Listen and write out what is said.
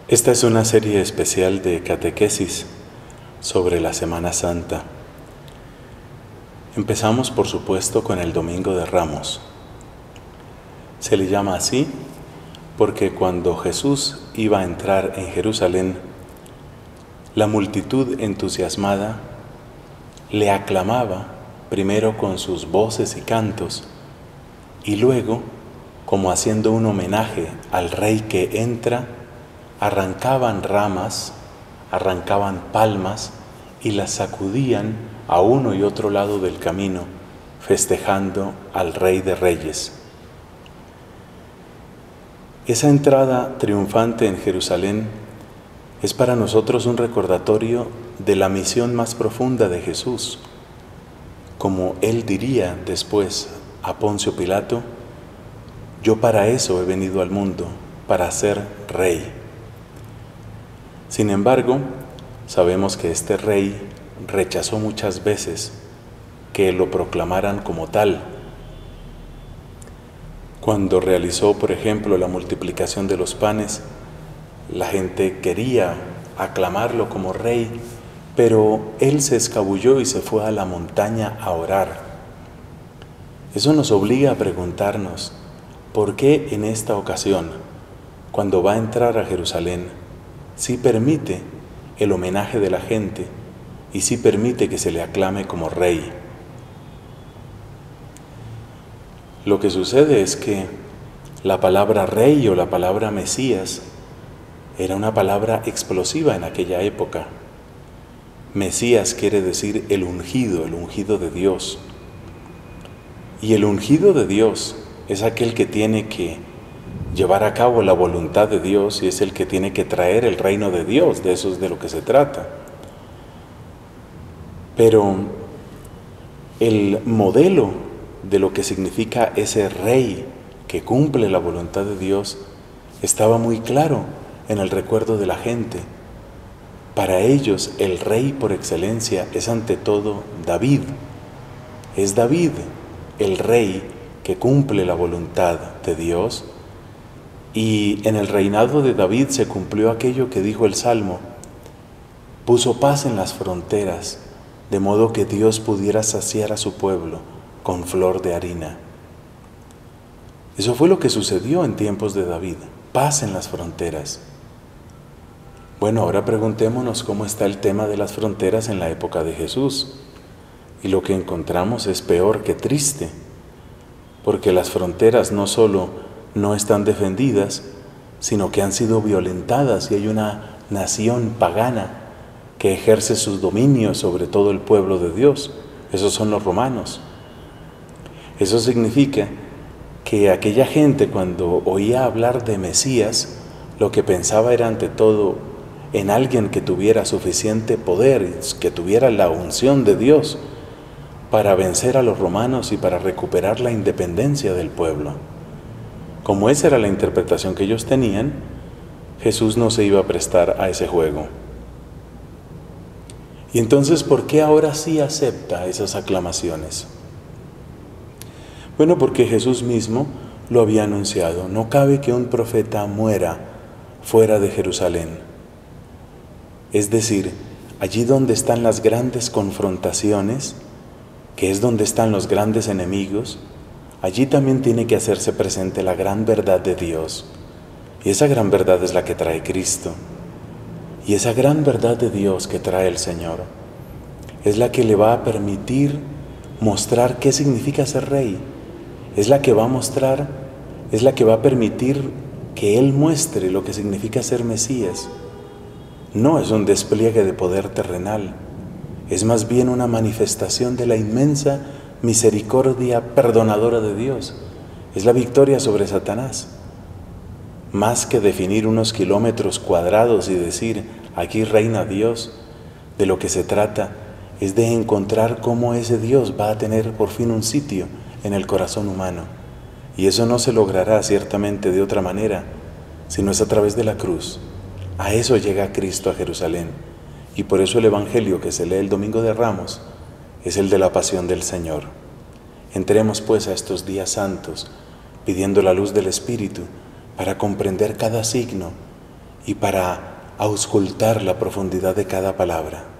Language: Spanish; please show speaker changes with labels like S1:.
S1: Esta es una serie especial de catequesis sobre la Semana Santa. Empezamos, por supuesto, con el Domingo de Ramos. Se le llama así porque cuando Jesús iba a entrar en Jerusalén, la multitud entusiasmada le aclamaba primero con sus voces y cantos y luego, como haciendo un homenaje al Rey que entra, arrancaban ramas, arrancaban palmas y las sacudían a uno y otro lado del camino, festejando al Rey de Reyes. Esa entrada triunfante en Jerusalén es para nosotros un recordatorio de la misión más profunda de Jesús. Como él diría después a Poncio Pilato: yo para eso he venido al mundo, para ser rey. Sin embargo, sabemos que este rey rechazó muchas veces que lo proclamaran como tal. Cuando realizó, por ejemplo, la multiplicación de los panes, la gente quería aclamarlo como rey, pero él se escabulló y se fue a la montaña a orar. Eso nos obliga a preguntarnos, ¿por qué en esta ocasión, cuando va a entrar a Jerusalén, sí permite el homenaje de la gente y sí permite que se le aclame como rey? Lo que sucede es que la palabra rey o la palabra Mesías era una palabra explosiva en aquella época. Mesías quiere decir el ungido de Dios. Y el ungido de Dios es aquel que tiene que llevar a cabo la voluntad de Dios y es el que tiene que traer el reino de Dios. De eso es de lo que se trata. Pero el modelo de lo que significa ese rey que cumple la voluntad de Dios estaba muy claro en el recuerdo de la gente. Para ellos el rey por excelencia es ante todo David. Es David el rey que cumple la voluntad de Dios, y en el reinado de David se cumplió aquello que dijo el Salmo: puso paz en las fronteras, de modo que Dios pudiera saciar a su pueblo con flor de harina. Eso fue lo que sucedió en tiempos de David, paz en las fronteras. Bueno, ahora preguntémonos cómo está el tema de las fronteras en la época de Jesús. Y lo que encontramos es peor que triste, porque las fronteras no solo no están defendidas, sino que han sido violentadas y hay una nación pagana que ejerce sus dominios sobre todo el pueblo de Dios. Esos son los romanos. Eso significa que aquella gente, cuando oía hablar de Mesías, lo que pensaba era ante todo en alguien que tuviera suficiente poder, que tuviera la unción de Dios para vencer a los romanos y para recuperar la independencia del pueblo. Como esa era la interpretación que ellos tenían, Jesús no se iba a prestar a ese juego. Y entonces, ¿por qué ahora sí acepta esas aclamaciones? Bueno, porque Jesús mismo lo había anunciado: no cabe que un profeta muera fuera de Jerusalén. Es decir, allí donde están las grandes confrontaciones, que es donde están los grandes enemigos, allí también tiene que hacerse presente la gran verdad de Dios. Y esa gran verdad es la que trae Cristo. Y esa gran verdad de Dios que trae el Señor es la que le va a permitir mostrar qué significa ser rey. Es la que va a mostrar, es la que va a permitir que Él muestre lo que significa ser Mesías. No es un despliegue de poder terrenal, es más bien una manifestación de la inmensa misericordia perdonadora de Dios. Es la victoria sobre Satanás. Más que definir unos kilómetros cuadrados y decir: aquí reina Dios, de lo que se trata es de encontrar cómo ese Dios va a tener por fin un sitio en el corazón humano. Y eso no se logrará ciertamente de otra manera, sino es a través de la cruz. A eso llega Cristo a Jerusalén. Y por eso el Evangelio que se lee el Domingo de Ramos es el de la pasión del Señor. Entremos pues a estos días santos pidiendo la luz del Espíritu para comprender cada signo y para auscultar la profundidad de cada palabra.